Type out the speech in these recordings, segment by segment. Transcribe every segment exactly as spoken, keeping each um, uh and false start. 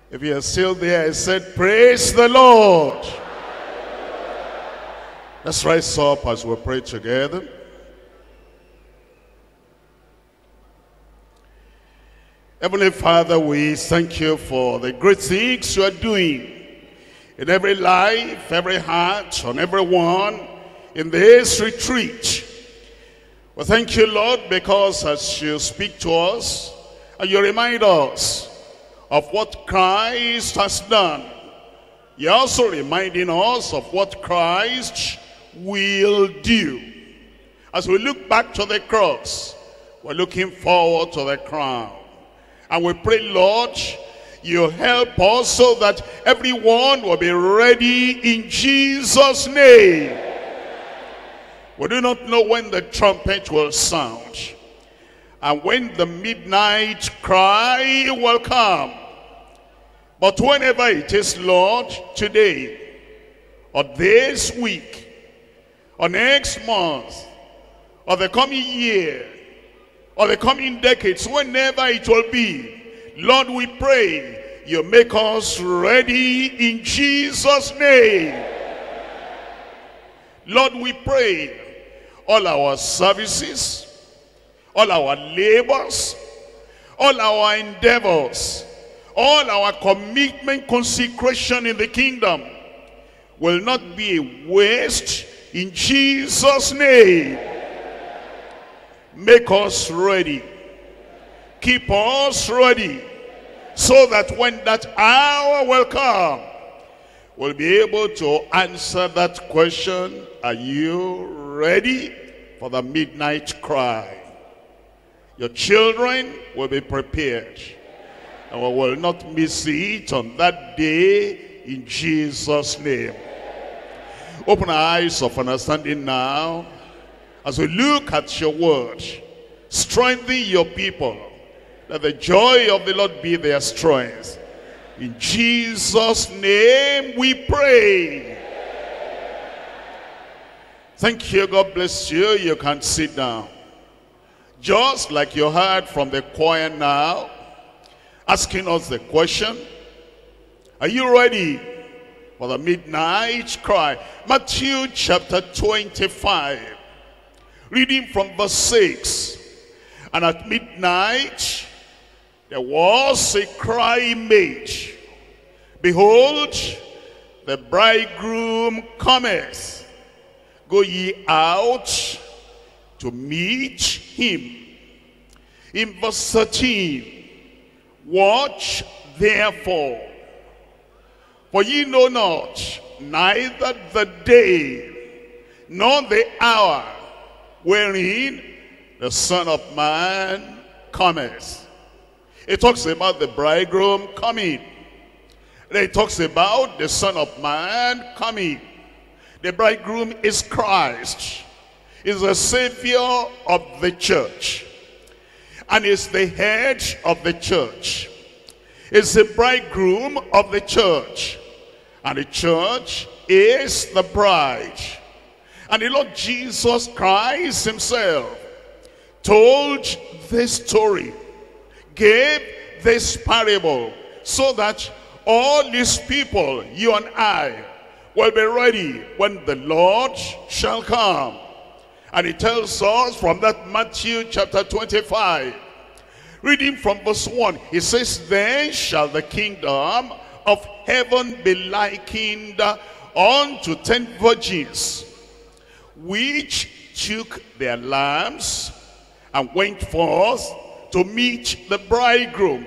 If you're still there, I said, praise the Lord. Let's rise up as we pray together. Heavenly Father, we thank you for the great things you are doing in every life, every heart, on everyone in this retreat. We thank you, Lord, because as you speak to us and you remind us of what Christ has done, you're also reminding us of what Christ will do. As we look back to the cross, we're looking forward to the crown. And we pray, Lord, you help us so that everyone will be ready in Jesus' name. We do not know when the trumpet will sound and when the midnight cry will come. But whenever it is, Lord, today, or this week, or next month, or the coming year, or the coming decades, whenever it will be, Lord, we pray you make us ready in Jesus' name. Lord, we pray all our services, all our labors, all our endeavors, all our commitment, consecration in the kingdom will not be a waste in Jesus' name. Make us ready. Keep us ready so that when that hour will come, we'll be able to answer that question, are you ready for the midnight cry? Your children will be prepared, and we will not miss it on that day in Jesus' name. Open our eyes of understanding now as we look at your word. Strengthen your people. Let the joy of the Lord be their strength. In Jesus' name we pray. Thank you. God bless you. You can sit down. Just like you heard from the choir now, asking us the question, are you ready for the midnight cry? Matthew chapter twenty-five, reading from verse six. And at midnight there was a cry made, behold, the bridegroom cometh, go ye out to meet him. In verse thirteen, watch therefore, for ye know not, neither the day nor the hour wherein the Son of Man cometh. It talks about the bridegroom coming. Then it talks about the Son of Man coming. The bridegroom is Christ. Is the Savior of the church. And is the head of the church. Is the bridegroom of the church. And the church is the bride. And the Lord Jesus Christ himself told this story, gave this parable, so that all these people, you and I, will be ready when the Lord shall come. And he tells us from that Matthew chapter twenty-five, reading from verse one, he says, then shall the kingdom of heaven be likened unto ten virgins, which took their lamps and went forth to meet the bridegroom.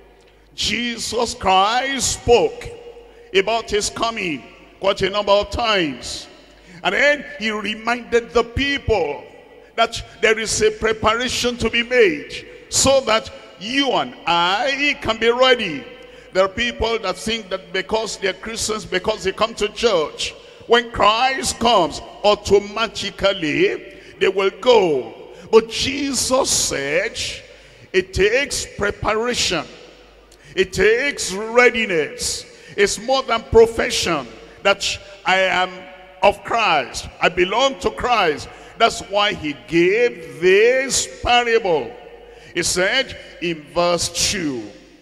Jesus Christ spoke about his coming quite a number of times. And then he reminded the people that there is a preparation to be made so that you and I can be ready. There are people that think that because they're Christians, because they come to church, when Christ comes, automatically they will go. But Jesus said, it takes preparation. It takes readiness. It's more than profession that I am of Christ. I belong to Christ. That's why he gave this parable. He said in verse two,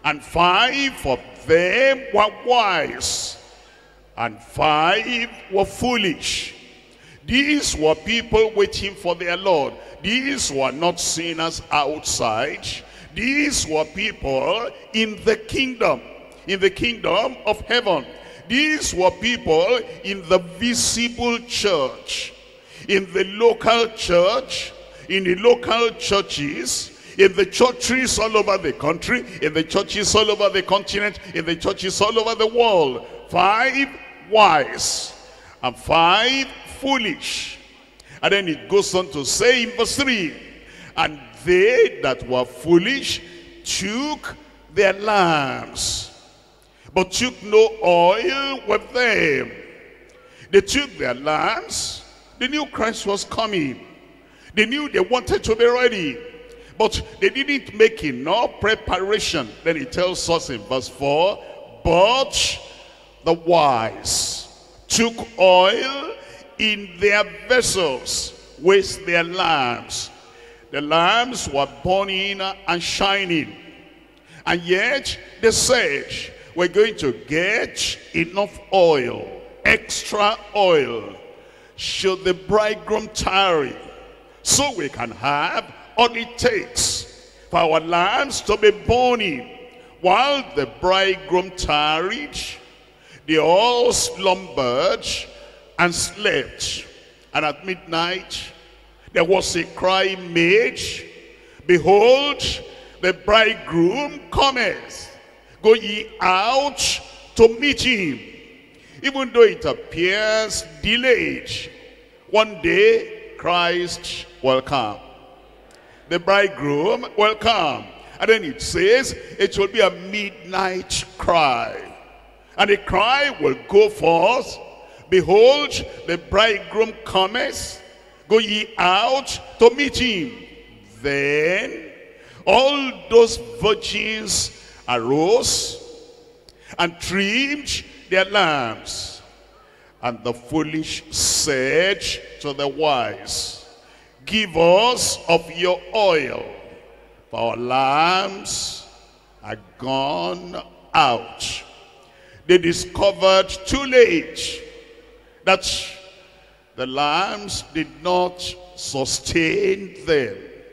and five of them were wise, and five were foolish. These were people waiting for their Lord. These were not sinners outside. These were people in the kingdom, in the kingdom of heaven. These were people in the visible church, in the local church, in the local churches, in the churches all over the country, in the churches all over the continent, in the churches all over the world. Five wise and five foolish. And then it goes on to say in verse three, and they that were foolish took their lamps, but took no oil with them. They took their lamps. They knew Christ was coming. They knew they wanted to be ready, but they didn't make enough preparation. Then he tells us in verse four, but the wise took oil in their vessels with their lamps. The lamps were burning and shining, and yet they said, we're going to get enough oil, extra oil, should the bridegroom tarry, so we can have all it takes for our lamps to be burning. While the bridegroom tarried, they all slumbered and slept. And at midnight there was a cry made, behold, the bridegroom cometh, go ye out to meet him. Even though it appears delayed, one day Christ will come. The bridegroom will come. And then it says it will be a midnight cry. And the cry will go forth, behold, the bridegroom cometh, go ye out to meet him. Then all those virgins arose and trimmed their lamps. And the foolish said to the wise, give us of your oil, for our lamps are gone out. They discovered too late that the lamps did not sustain them.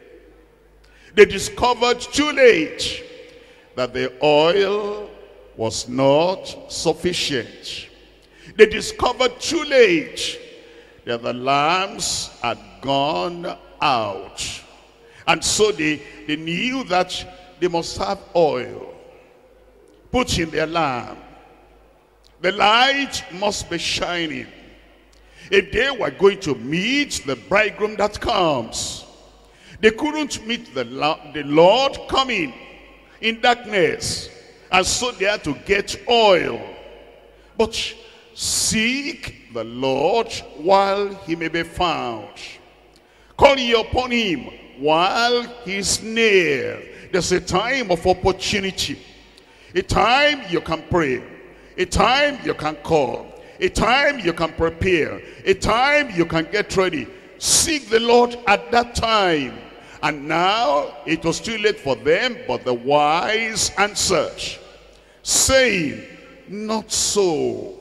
They discovered too late that the oil was not sufficient. They discovered too late that the lamps had gone out. And so they, they knew that they must have oil put in their lamp. The light must be shining. If they were going to meet the bridegroom that comes, they couldn't meet the, the Lord coming in darkness. And so they had to get oil. But seek the Lord while he may be found. Call ye upon him while he is near. There's a time of opportunity. A time you can pray. A time you can call. A time you can prepare. A time you can get ready. Seek the Lord at that time. And now it was too late for them, but the wise answered, saying, not so.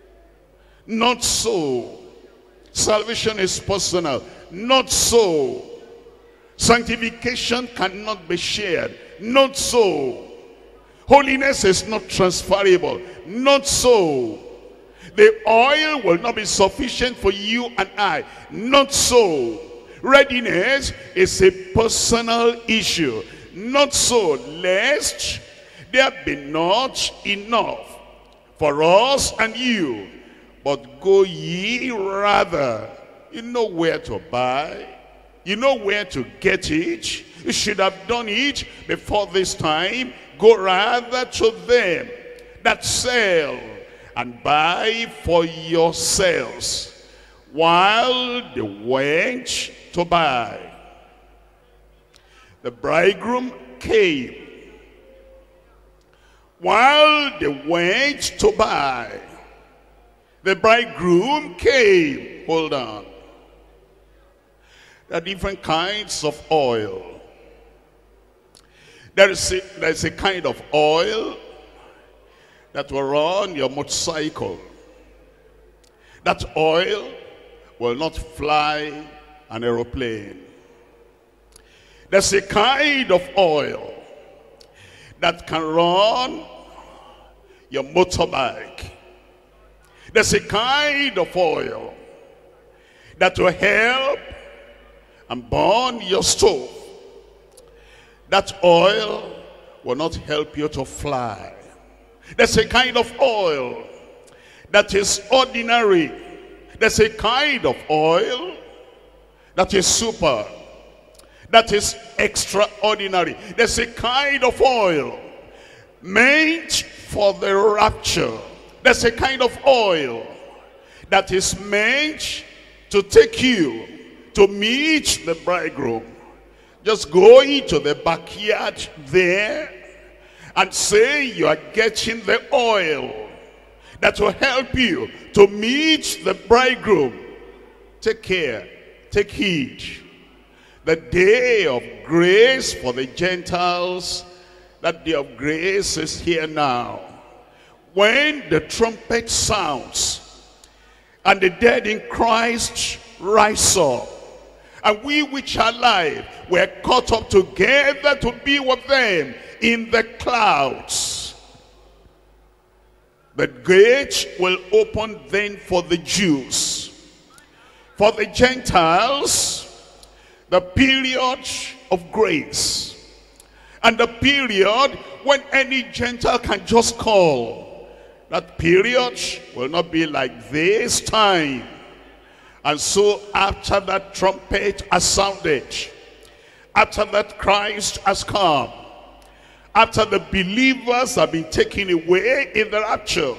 Not so. Salvation is personal. Not so. Sanctification cannot be shared. Not so. Holiness is not transferable. Not so. The oil will not be sufficient for you and I. Not so. Readiness is a personal issue. Not so, lest there be not enough for us and you. But go ye rather. You know where to buy. You know where to get it. You should have done it before this time. Go rather to them that sell and buy for yourselves, while they went to buy. The bridegroom came. While they went to buy, the bridegroom came. Hold on. There are different kinds of oil. There is a, there is a kind of oil that will run your motorcycle. That oil will not fly an aeroplane. There's a kind of oil that can run your motorbike. There's a kind of oil that will help and burn your stove. That oil will not help you to fly. There's a kind of oil that is ordinary. There's a kind of oil that is super, that is extraordinary. There's a kind of oil meant for the rapture. There's a kind of oil that is meant to take you to meet the bridegroom. Just go into the backyard there and say you are getting the oil that will help you to meet the bridegroom. Take care, take heed. The day of grace for the Gentiles, that day of grace is here now. When the trumpet sounds and the dead in Christ rise up, and we which are alive were caught up together to be with them in the clouds. The gate will open then for the Jews. For the Gentiles, the period of grace. And the period when any Gentile can just call. That period will not be like this time. And so after that trumpet has sounded, after that Christ has come, after the believers have been taken away in the rapture,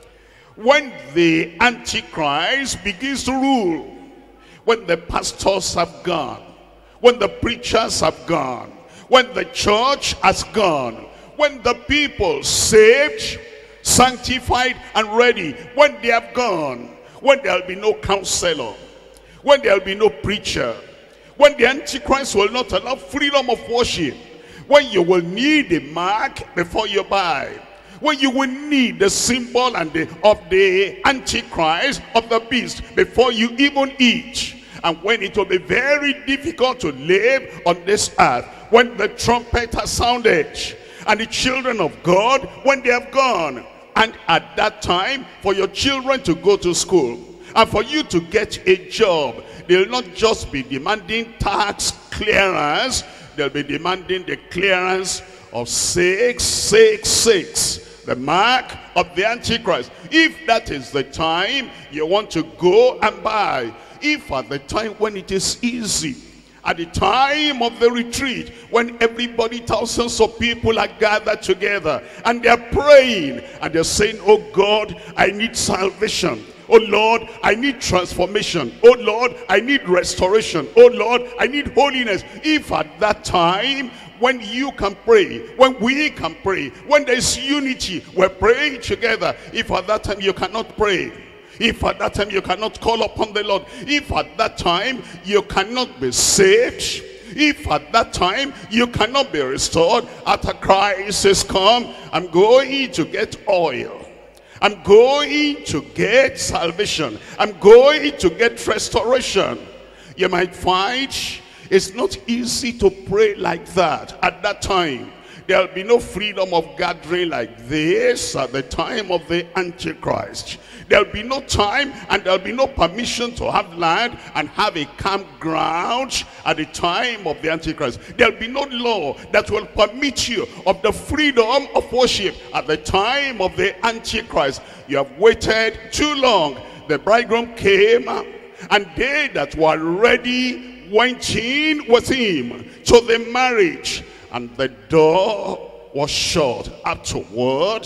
when the Antichrist begins to rule, when the pastors have gone, when the preachers have gone, when the church has gone, when the people saved, sanctified and ready, when they have gone, when there will be no counselor, when there will be no preacher, when the Antichrist will not allow freedom of worship, when you will need a mark before you buy, when you will need the symbol and the, of the Antichrist, of the beast, before you even eat, and when it will be very difficult to live on this earth, when the trumpet has sounded, and the children of God, when they have gone, and at that time, for your children to go to school, and for you to get a job, they'll not just be demanding tax clearance, they'll be demanding the clearance of six six six, the mark of the Antichrist. If that is the time you want to go and buy, if at the time when it is easy, at the time of the retreat, when everybody, thousands of people are gathered together and they're praying and they're saying, oh God, I need salvation. Oh Lord, I need transformation. Oh Lord, I need restoration. Oh Lord, I need holiness. If at that time, when you can pray, when we can pray, when there's unity, we're praying together. If at that time you cannot pray, if at that time you cannot call upon the Lord, if at that time you cannot be saved, if at that time you cannot be restored, after Christ is come, I'm going to get oil. I'm going to get salvation. I'm going to get restoration. You might find it's not easy to pray like that at that time. There'll be no freedom of gathering like this at the time of the Antichrist. There'll be no time and there'll be no permission to have land and have a campground at the time of the Antichrist. There'll be no law that will permit you of the freedom of worship at the time of the Antichrist. You have waited too long. The bridegroom came, and they that were ready went in with him to the marriage, and the door was shut. Afterward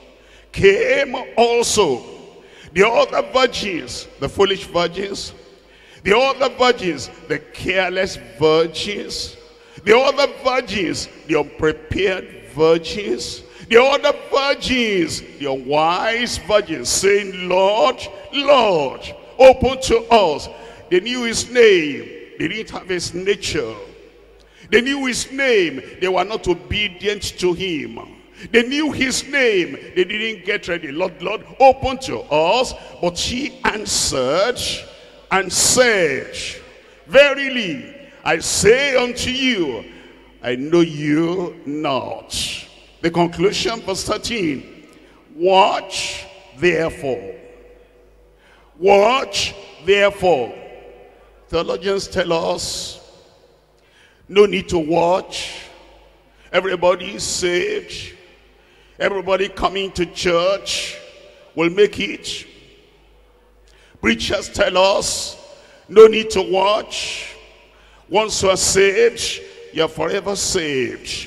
came also the other virgins, the foolish virgins, the other virgins, the careless virgins, the other virgins, the unprepared virgins, the other virgins, the unwise virgins, saying, Lord, Lord, open to us. They knew his name. They didn't have his nature. They knew his name. They were not obedient to him. They knew his name. They didn't get ready. Lord, Lord, open to us. But he answered and said, verily, I say unto you, I know you not. The conclusion, verse thirteen. Watch therefore. Watch therefore. Theologians tell us, no need to watch. Everybody is saved. Everybody coming to church will make it. Preachers tell us, no need to watch. Once you are saved, you are forever saved.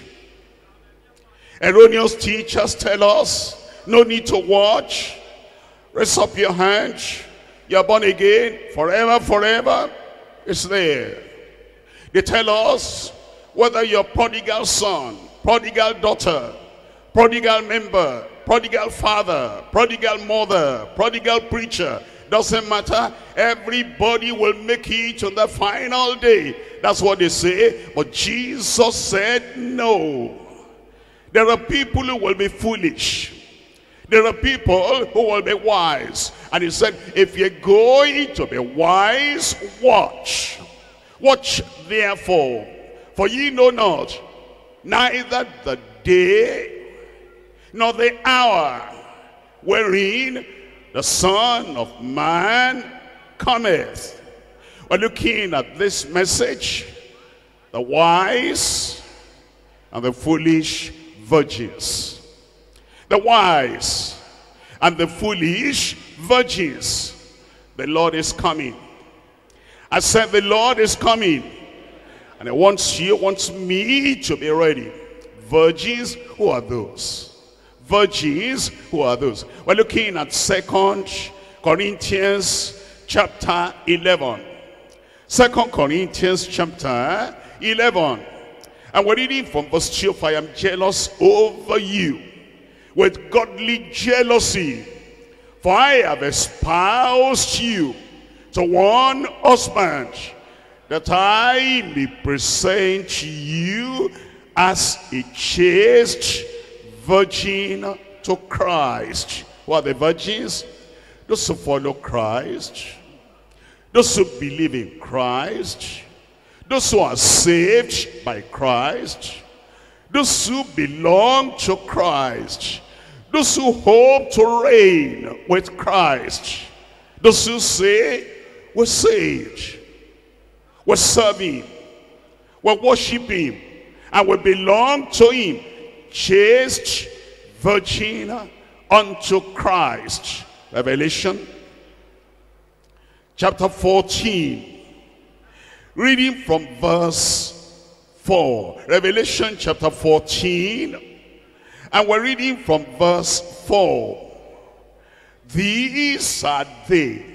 Erroneous teachers tell us, no need to watch. Raise up your hand. You are born again, forever, forever. It's there. They tell us, whether you're prodigal son, prodigal daughter, prodigal member, prodigal father, prodigal mother, prodigal preacher, doesn't matter. Everybody will make it on the final day. That's what they say. But Jesus said no. There are people who will be foolish. There are people who will be wise. And he said, if you're going to be wise, watch. Watch therefore. For ye know not, neither the day nor the hour wherein the Son of Man cometh. We're looking at this message, the wise and the foolish virgins. The wise and the foolish virgins. The Lord is coming. I said the Lord is coming. And he wants you, wants me to be ready. Virgins, who are those? Virgins, who are those? We're looking at Second Corinthians chapter eleven. Second Corinthians chapter eleven. And we're reading from verse two. For I am jealous over you with godly jealousy. For I have espoused you to one husband, that I may present you as a chaste virgin to Christ. Who are the virgins? Those who follow Christ. Those who believe in Christ. Those who are saved by Christ. Those who belong to Christ. Those who hope to reign with Christ. Those who say, we're saved. We're serving him. We're worshiping him. And we belong to him. Chaste virgin unto Christ. Revelation chapter fourteen. Reading from verse four. Revelation chapter fourteen. And we're reading from verse four. These are they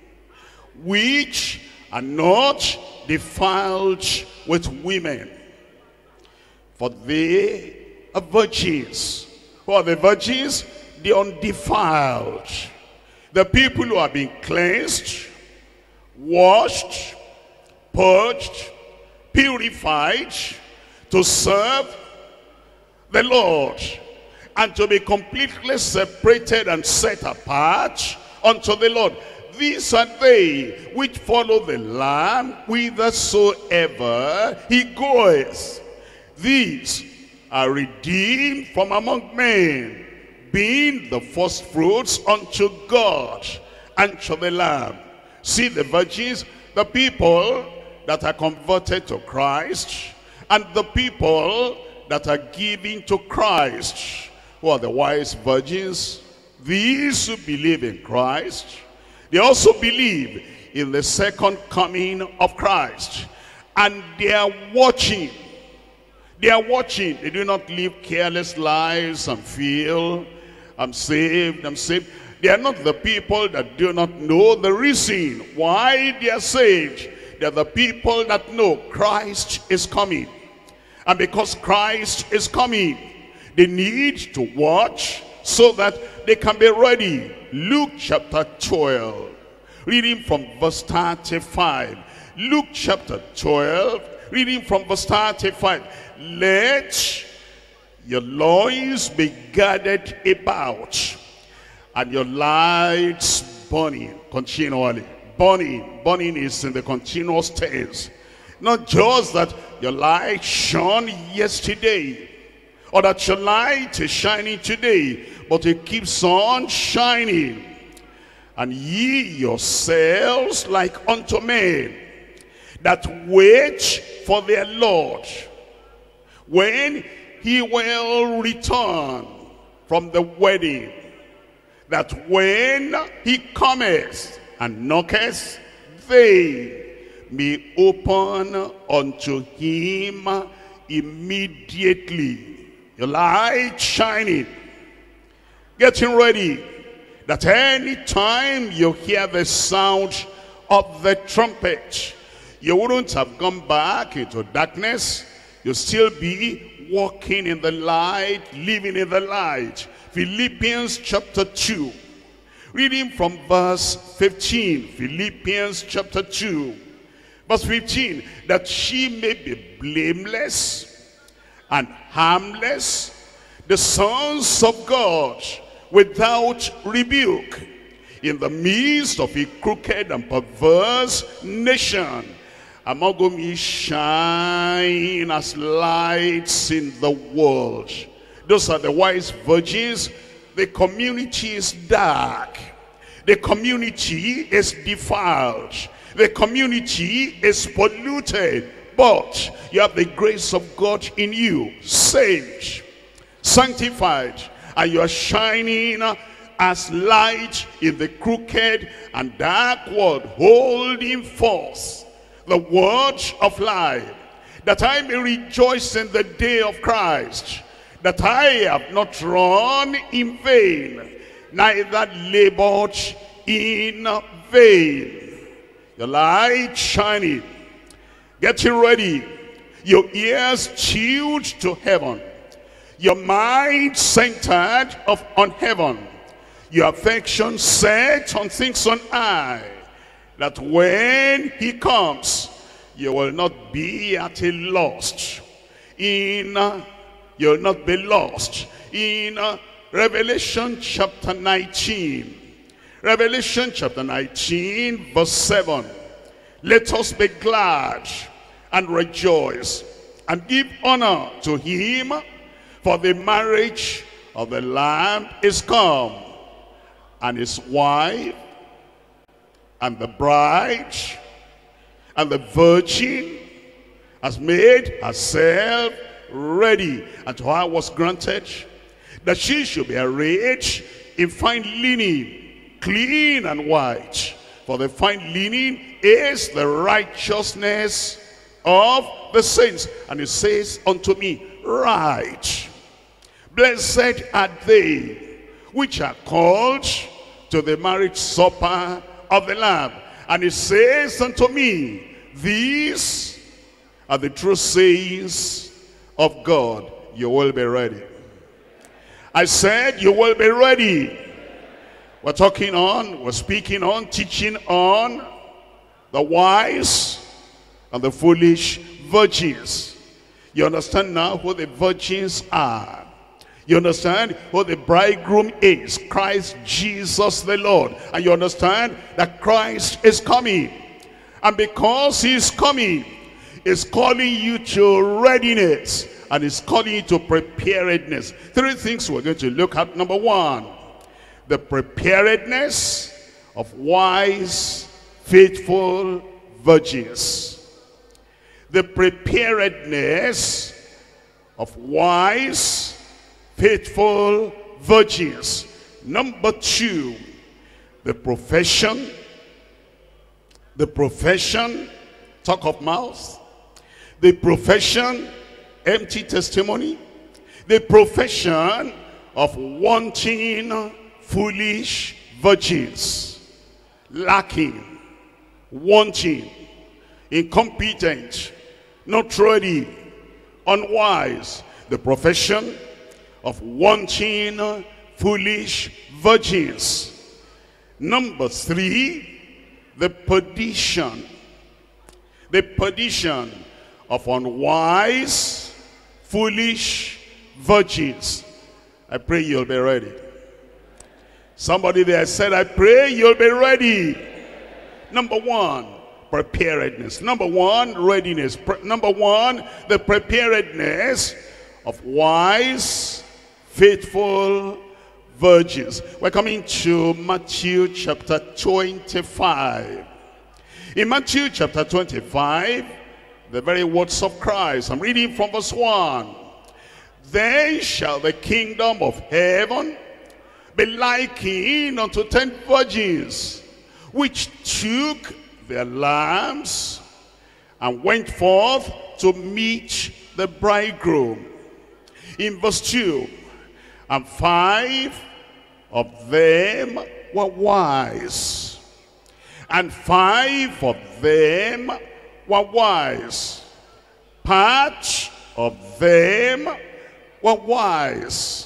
which are not defiled with women, for they are virgins. Who are the virgins? The undefiled. The people who have been cleansed, washed, purged, purified to serve the Lord, and to be completely separated and set apart unto the Lord. These are they which follow the Lamb whithersoever he goeth. These are redeemed from among men, being the first fruits unto God and to the Lamb. See the virgins, the people that are converted to Christ, and the people that are giving to Christ. Who are the wise virgins? These who believe in Christ. They also believe in the second coming of Christ. And they are watching. They are watching. They do not live careless lives and feel, I'm saved, I'm saved. They are not the people that do not know the reason why they are saved. They are the people that know Christ is coming. And because Christ is coming, they need to watch so that they can be ready. Luke chapter twelve, reading from verse thirty-five. Luke chapter twelve, Reading from verse thirty-five. Let your loins be gathered about, and your lights burning continually. Burning. Burning is in the continuous tense. Not just that your light shone yesterday, or that your light is shining today, but it keeps on shining. And ye yourselves like unto men that wait for their Lord, when he will return from the wedding, that when he cometh and knocketh, they may open unto him immediately. Your light shining, getting ready, that any time you hear the sound of the trumpet, you wouldn't have gone back into darkness. You'll still be walking in the light, living in the light. Philippians chapter two, reading from verse fifteen. Philippians chapter two, verse fifteen. That she may be blameless and harmless, the sons of God, without rebuke, in the midst of a crooked and perverse nation, among whom ye shine as lights in the world. Those are the wise virgins. The community is dark. The community is defiled. The community is polluted. But you have the grace of God in you, saved, sanctified, and you are shining as light in the crooked and dark world, holding forth the word of life, that I may rejoice in the day of Christ, that I have not run in vain, neither labored in vain. Your light shining, getting ready, your ears tuned to heaven, your mind centered of, on heaven, your affection set on things on high, that when he comes, you will not be at a loss. In, uh, you will not be lost. In uh, Revelation chapter nineteen, Revelation chapter nineteen, verse seven. Let us be glad and rejoice and give honor to him, for the marriage of the Lamb is come, and his wife and the bride and the virgin has made herself ready. And to her was granted that she should be arrayed in fine linen, clean and white. For the fine linen is the righteousness of the saints. And it says unto me, write, blessed are they which are called to the marriage supper of the Lamb. And it says unto me, these are the true sayings of God. You will be ready. I said you will be ready. We're talking on, we're speaking on, teaching on the wise and the foolish virgins. You understand now who the virgins are. You understand who the bridegroom is, Christ Jesus the Lord. And you understand that Christ is coming. And because he's coming, he's calling you to readiness. And he's calling you to preparedness. Three things we're going to look at. Number one, the preparedness of wise, faithful virgins. The preparedness of wise, faithful virgins. Number two, the profession, the profession, talk of mouth, the profession, empty testimony, the profession of wanting foolish virgins, lacking, wanting, incompetent, not ready, unwise, the profession of wanting foolish virgins. Number three, the perdition, the perdition of unwise, foolish virgins. I pray you'll be ready. Somebody there said, I pray you'll be ready. Number one, preparedness. Number one, readiness. Pre number one, the preparedness of wise, faithful virgins. We're coming to Matthew chapter twenty-five. In Matthew chapter twenty-five, the very words of Christ. I'm reading from verse one. Then shall the kingdom of heaven be likened unto ten virgins, which took their lamps and went forth to meet the bridegroom. In verse two, and five of them were wise, and five of them were wise. Part of them were wise.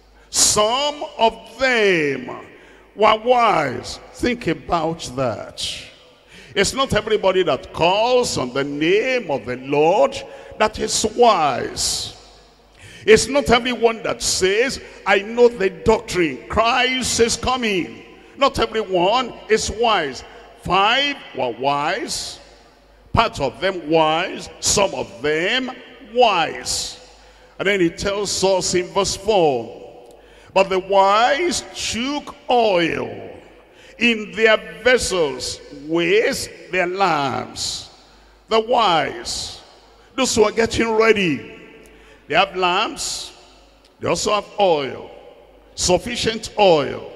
Some of them were wise. Think about that. It's not everybody that calls on the name of the Lord that is wise. It's not everyone that says, I know the doctrine, Christ is coming. Not everyone is wise. Five were wise. Part of them wise. Some of them wise. And then he tells us in verse four, but the wise took oil in their vessels with their lamps. The wise, those who are getting ready, they have lamps, they also have oil, sufficient oil,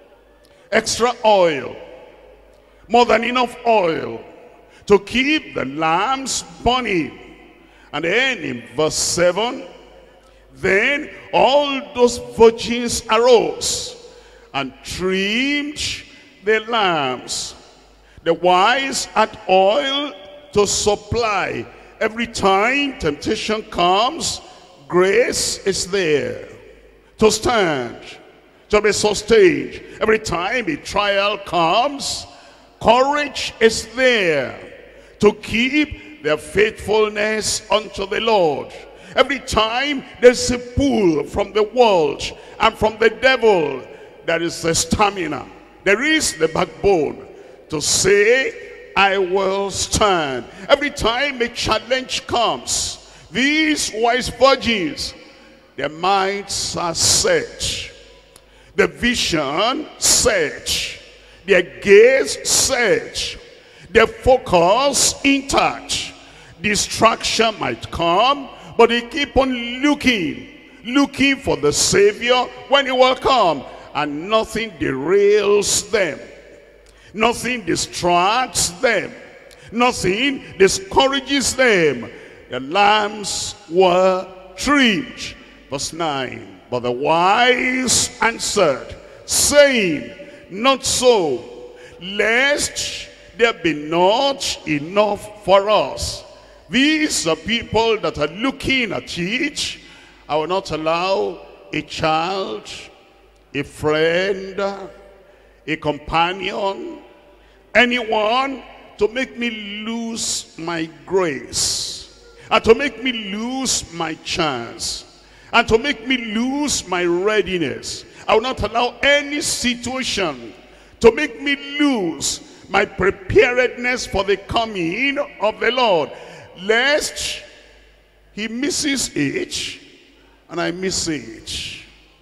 extra oil, more than enough oil to keep the lamps burning. And then in verse seven, then all those virgins arose and trimmed their lamps. The wise had oil to supply. Every time temptation comes, grace is there to stand, to be sustained. Every time a trial comes, courage is there to keep their faithfulness unto the Lord. Every time there's a pull from the world and from the devil, there is the stamina, there is the backbone to say, I will stand. Every time a challenge comes, these wise virgins, their minds are set, the vision set, their gaze set, their focus intact. Distraction might come, but they keep on looking, looking for the Savior when he will come. And nothing derails them. Nothing distracts them. Nothing discourages them. The lamps were trimmed. Verse nine, but the wise answered, saying, not so, lest there be not enough for us. These are people that are looking at it. I will not allow a child, a friend, a companion, anyone to make me lose my grace, and to make me lose my chance, and to make me lose my readiness. I will not allow any situation to make me lose my preparedness for the coming of the Lord, lest he misses it and I miss it,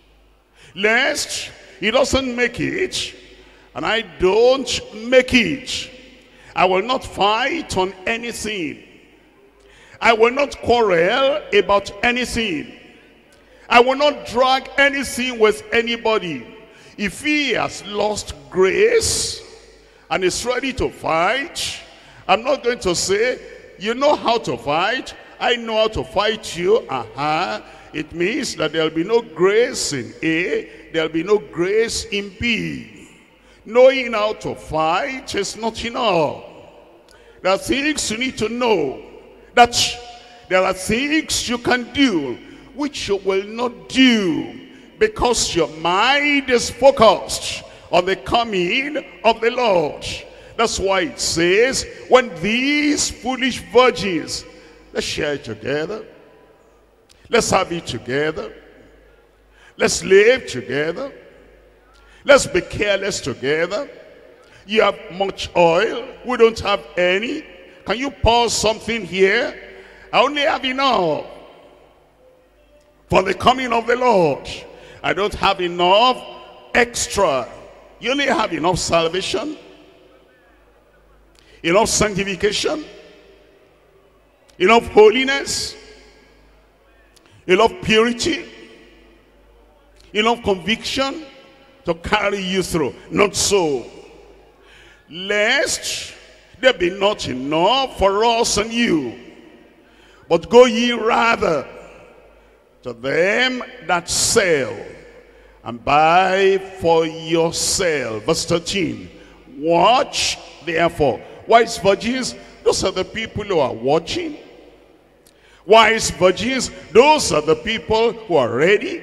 lest he doesn't make it and I don't make it. I will not fight on anything. I will not quarrel about anything. I will not drag anything with anybody. If he has lost grace and is ready to fight, I'm not going to say, you know how to fight, I know how to fight you. Uh-huh. It means that there'll be no grace in A, there'll be no grace in B. Knowing how to fight is not enough. There are things you need to know. That there are things you can do which you will not do because your mind is focused on the coming of the Lord. That's why it says, when these foolish virgins Let's share it together. Let's have it together. Let's live together. Let's be careless together. You have much oil. We don't have any. Can you pour something here? I only have enough for the coming of the Lord. I don't have enough extra. You only have enough salvation, enough sanctification, enough holiness, enough purity, enough conviction to carry you through. Not so. Lest there be not enough for us and you, but go ye rather to them that sell, and buy for yourself. Verse thirteen. Watch therefore. Wise virgins, those are the people who are watching. Wise virgins, those are the people who are ready.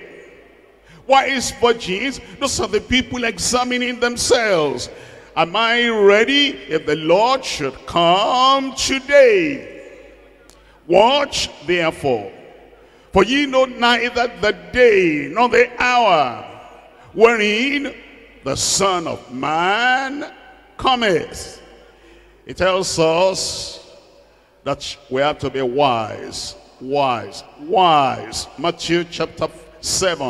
Wise virgins, those are the people examining themselves. Am I ready if the Lord should come today? Watch therefore, for ye know neither the day nor the hour wherein the Son of Man cometh. It tells us that we have to be wise, wise, wise. Matthew chapter seven.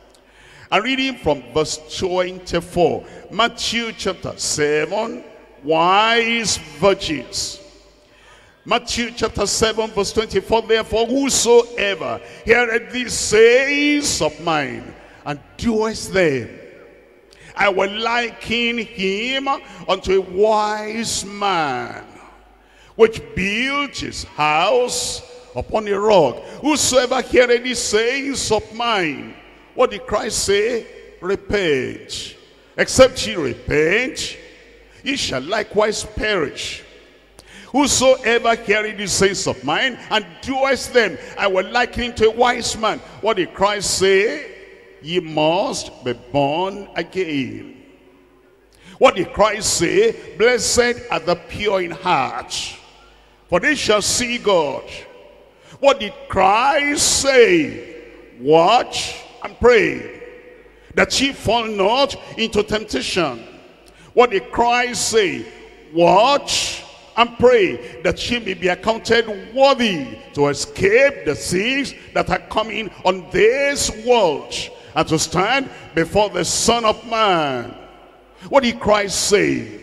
I'm reading from verse twenty-four. Matthew chapter seven, wise virgins. Matthew chapter seven, verse twenty-four. Therefore, whosoever heareth these sayings of mine, and doeth them, I will liken him unto a wise man, which built his house upon a rock. Whosoever heareth these sayings of mine, what did Christ say? Repent. Except ye repent, ye shall likewise perish. Whosoever heareth these sayings of mine and doeth them, I will liken him to a wise man. What did Christ say? Ye must be born again. What did Christ say? Blessed are the pure in heart, for they shall see God. What did Christ say? Watch and pray, that ye fall not into temptation. What did Christ say? Watch and pray, that ye may be accounted worthy to escape the things that are coming on this world, and to stand before the Son of Man. What did Christ say?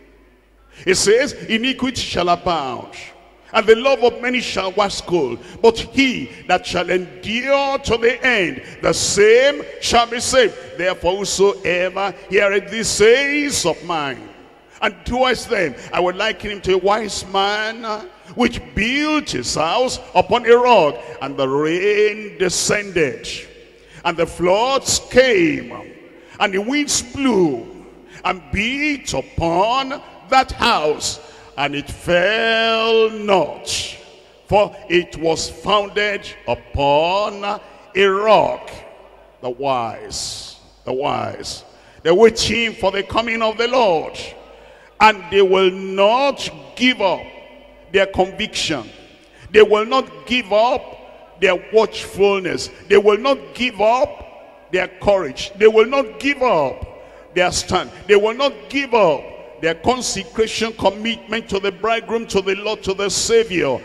He says, iniquity shall abound, and the love of many shall wax cold. But he that shall endure to the end, the same shall be saved. Therefore, whosoever heareth these sayings of mine, and doeth them, I would liken him to a wise man, which built his house upon a rock. And the rain descended, and the floods came, and the winds blew, and beat upon that house, and it fell not, for it was founded upon a rock. The wise, the wise, they're waiting for the coming of the Lord, and they will not give up their conviction. They will not give up their watchfulness. They will not give up their courage. They will not give up their stand. They will not give up their consecration, commitment to the bridegroom, to the Lord, to the Savior.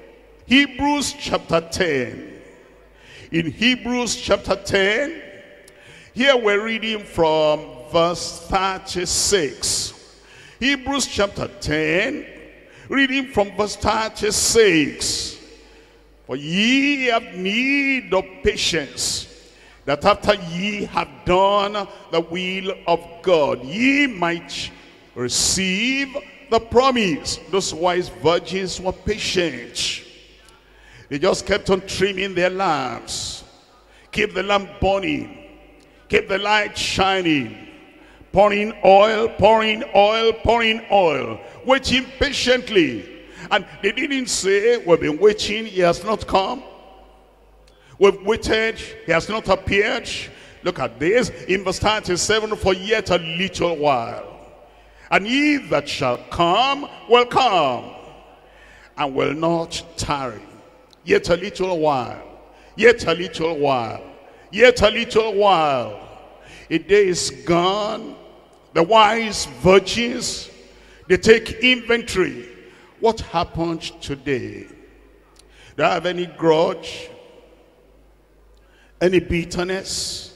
Hebrews chapter ten. In Hebrews chapter ten, here we're reading from verse thirty-six. Hebrews chapter ten, reading from verse thirty-six. For ye have need of patience, that after ye have done the will of God, ye might receive the promise. Those wise virgins were patient. They just kept on trimming their lamps. Keep the lamp burning. Keep the light shining. Pouring oil, pouring oil, pouring oil. Waiting patiently. And they didn't say, we've been waiting, he has not come. We've waited, he has not appeared. Look at this. In verse thirty-seven, for yet a little while, and he that shall come will come, and will not tarry. Yet a little while, yet a little while, yet a little while. A day is gone. The wise virgins, they take inventory. What happened today? Do I have any grudge? Any bitterness?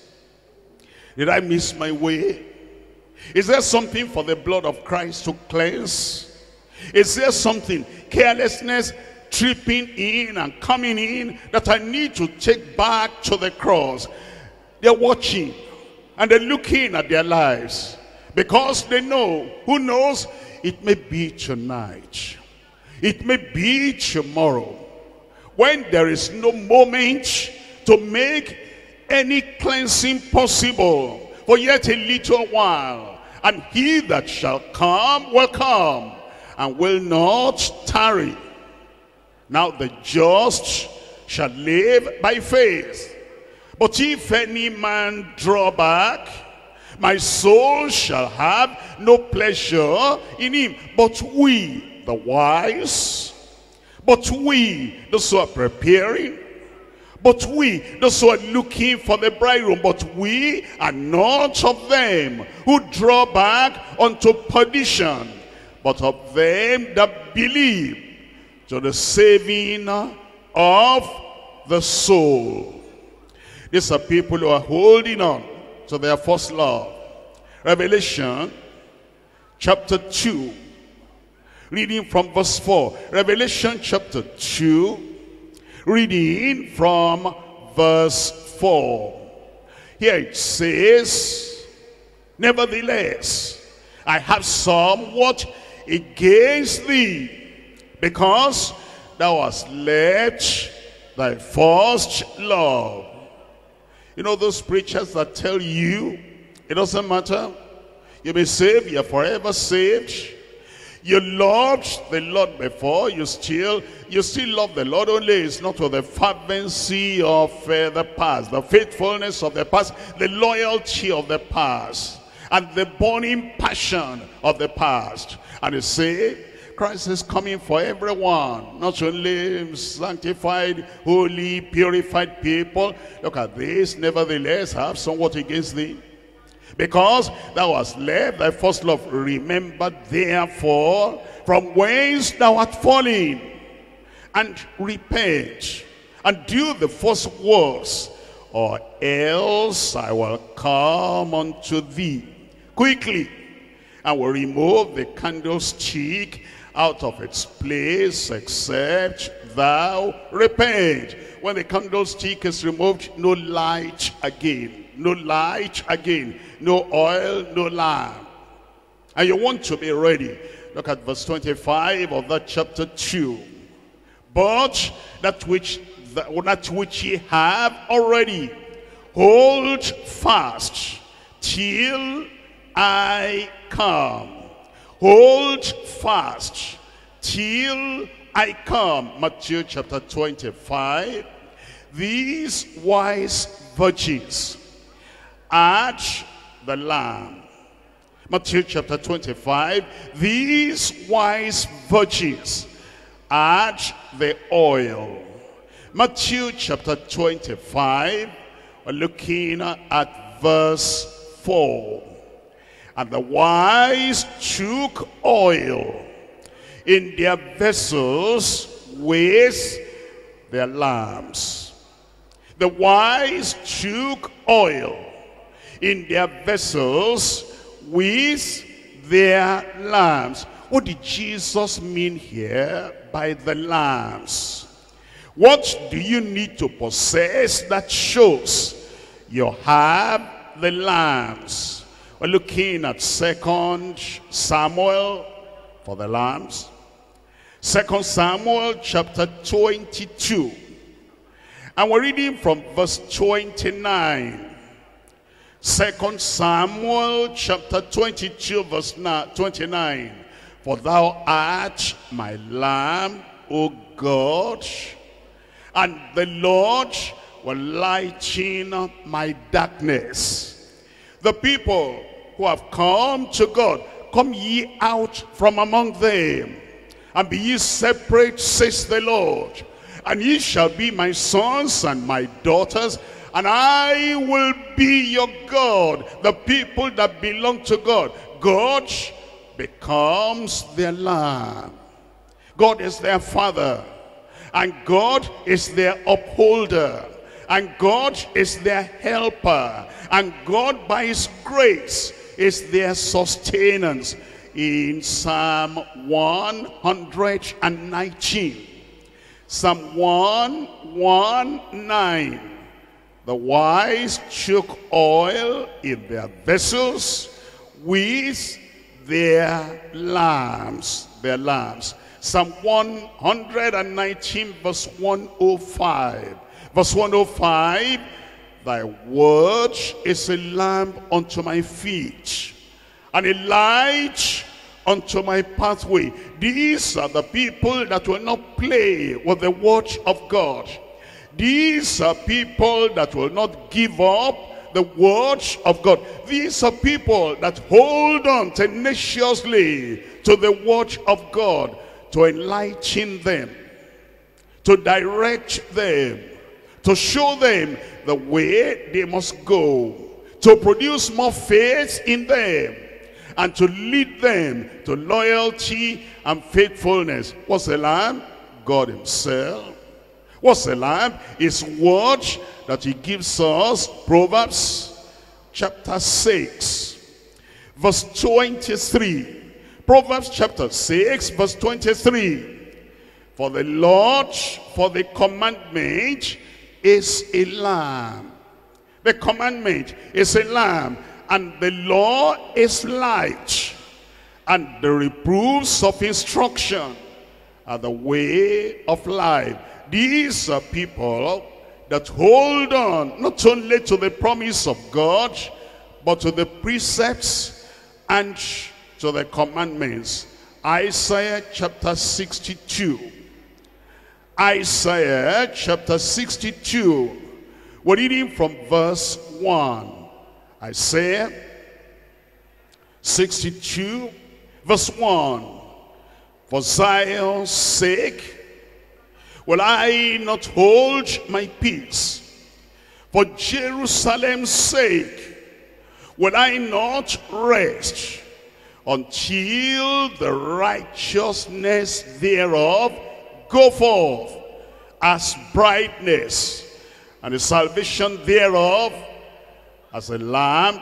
Did I miss my way? Is there something for the blood of Christ to cleanse? Is there something, carelessness, tripping in and coming in, that I need to take back to the cross? They're watching and they're looking at their lives because they know, who knows, it may be tonight, it may be tomorrow, when there is no moment to make any cleansing possible, for yet a little while, and he that shall come will come and will not tarry. Now the just shall live by faith. But if any man draw back, my soul shall have no pleasure in him. But we, the wise, but we, those who are preparing, but we, those who are looking for the bridegroom, but we are not of them who draw back unto perdition, but of them that believe to the saving of the soul. These are people who are holding on to their first love. Revelation chapter two, reading from verse four. Revelation chapter two, reading from verse four. Here it says, nevertheless, I have somewhat against thee, because thou hast left thy first love. You know those preachers that tell you, it doesn't matter, you be saved, you're forever saved. You loved the Lord before, you still you still love the Lord, only it's not with the fervency of uh, the past, the faithfulness of the past, the loyalty of the past, and the burning passion of the past. And they say, Christ is coming for everyone, not only sanctified, holy, purified people. Look at this, nevertheless, I have somewhat against thee, because thou hast left thy first love. Remember therefore from whence thou art fallen, and repent, and do the first works, or else I will come unto thee quickly, and will remove the candlestick out of its place, except thou repent. When the candlestick is removed, no light again. No light again, no oil, no lamp. And you want to be ready. Look at verse twenty-five of that chapter two. But that which, that which ye have already, hold fast till I come. Hold fast till I come. Matthew chapter twenty-five. These wise virgins at the Lamb. Matthew chapter twenty-five. These wise virgins at the oil. Matthew chapter twenty-five. We're looking at verse four. And the wise took oil in their vessels with their lamps. The wise took oil in their vessels with their lamps. What did Jesus mean here by the lamps? What do you need to possess that shows you have the lamps? We're looking at Second Samuel for the lamps. Second Samuel chapter twenty-two. And we're reading from verse twenty-nine. Second Samuel chapter twenty-two verse twenty-nine. For thou art my lamp, O God, and the Lord will lighten my darkness. The people who have come to God, come ye out from among them, and be ye separate, says the Lord, And ye shall be my sons and my daughters, and I will be your God. The people that belong to God, God becomes their lamb. God is their father, and God is their upholder, and God is their helper, and God by his grace is their sustenance. In Psalm one nineteen, Psalm one nineteen, the wise took oil in their vessels with their lambs, their lambs. Psalm one nineteen verse one oh five. Verse one oh five, thy word is a lamp unto my feet, and a light unto my pathway. These are the people that will not play with the word of God. These are people that will not give up the word of God. These are people that hold on tenaciously to the word of God, to enlighten them, to direct them, to show them the way they must go, to produce more faith in them, and to lead them to loyalty and faithfulness. What's the lamb? God himself. What's the lamb? His word that he gives us. Proverbs chapter six, verse twenty-three. Proverbs chapter six, verse twenty-three. For the Lord, for the commandment is a lamb. The commandment is a lamb, and the law is light, and the reproofs of instruction are the way of life. These are people that hold on not only to the promise of God, but to the precepts and to the commandments. Isaiah chapter sixty-two. Isaiah chapter sixty-two. We're reading from verse one. Isaiah sixty-two, verse one. For Zion's sake will I not hold my peace. For Jerusalem's sake will I not rest until the righteousness thereof go forth as brightness, and the salvation thereof as a lamp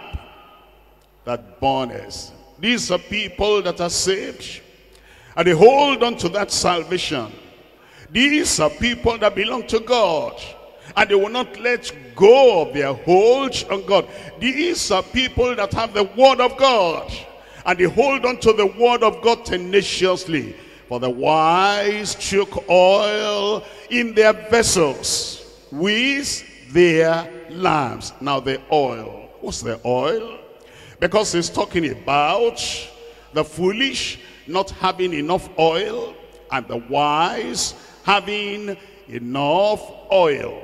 that burneth. These are people that are saved, and they hold on to that salvation. These are people that belong to God, and they will not let go of their hold on God. These are people that have the word of God, and they hold on to the word of God tenaciously. For the wise took oil in their vessels with their lamps. Now the oil, what's the oil? Because it's talking about the foolish not having enough oil, and the wise having enough oil.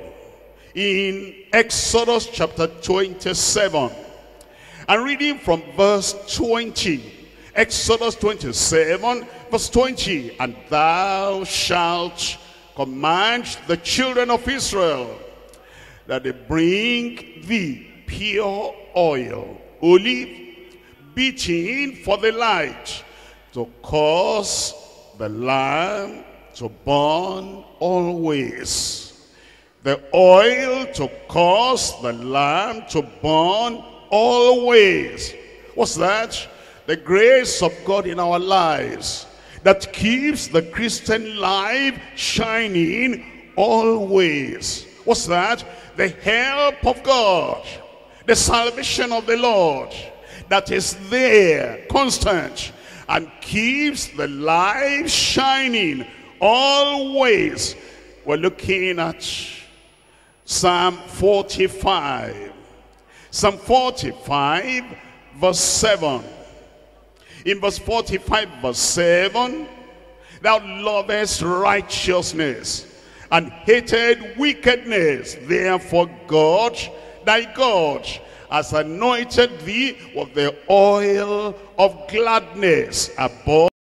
In Exodus chapter twenty-seven, and reading from verse twenty, Exodus twenty-seven, verse twenty, and thou shalt command the children of Israel that they bring thee pure oil, olive, beaten for the light, to cause the lamp to burn always. The oil to cause the lamp to burn always. What's that? The grace of God in our lives that keeps the Christian life shining always. What's that? The help of God, the salvation of the Lord that is there, constant, and keeps the life shining always. We're looking at Psalm forty-five. Psalm forty-five, verse seven. In verse forty-five, verse seven, thou lovest righteousness and hated wickedness. Therefore God, thy God, has anointed thee with the oil of gladness above